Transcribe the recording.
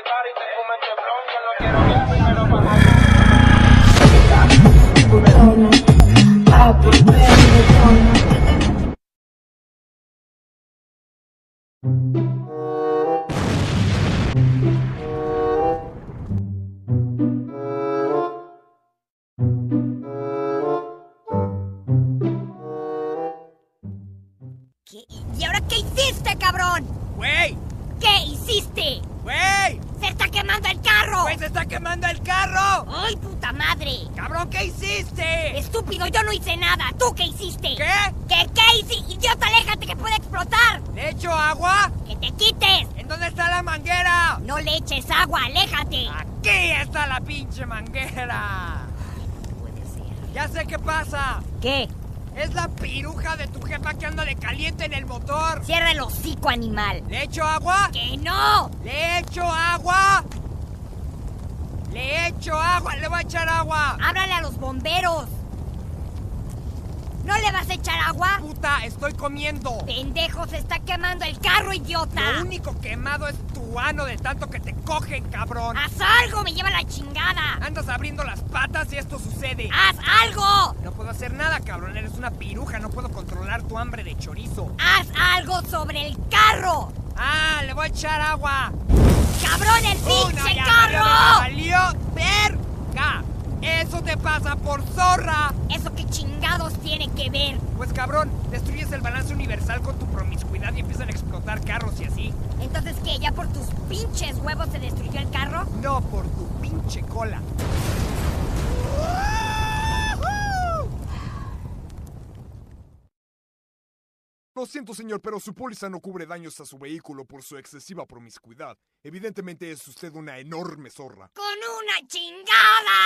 ¿Y ahora qué hiciste, cabrón? ¡Güey! ¿Qué hiciste? ¡Güey! ¡Se está quemando el carro! ¡Güey, se está quemando el carro! ¡Ay, puta madre! ¡Cabrón, qué hiciste! ¡Estúpido, yo no hice nada! ¿Tú qué hiciste? ¿Qué? ¿Qué hiciste? ¡Idiota, aléjate que puede explotar! ¿Le echo agua? ¡Que te quites! ¿En dónde está la manguera? ¡No le eches agua, aléjate! ¡Aquí está la pinche manguera! No puede ser. Ya sé qué pasa. ¿Qué? Es la piruja de tu jefa que anda de caliente en el motor. Cierra el hocico, animal. ¿Le echo agua? ¡Que no! ¿Le echo agua? ¡Le echo agua! ¡Le voy a echar agua! ¡Háblale a los bomberos! ¿No le vas a echar agua? ¡Puta, estoy comiendo! ¡Pendejo, se está quemando el carro, idiota! Lo único quemado es tu ano de tanto que te cogen, cabrón. ¡Haz algo! ¡Me lleva la chingada! Andas abriendo las patas y esto sucede. ¡Haz algo! No puedo hacer nada, cabrón. Eres una piruja. No puedo controlar tu hambre de chorizo. ¡Haz algo sobre el carro! ¡Ah! ¡Le voy a echar agua! ¡Cabrón, el pinche ya carro! ¡Valió verga! ¡Eso te pasa por zorra! ¿Eso qué chingados tiene que ver? Pues cabrón, destruyes el balance universal con tu promiscuidad y empiezan a explotar carros y así. ¿Entonces qué? ¿Ya por tus pinches huevos se destruyó el carro? No por tu pinche cola. Lo siento, señor, pero su póliza no cubre daños a su vehículo por su excesiva promiscuidad. Evidentemente es usted una enorme zorra. ¡Con una chingada!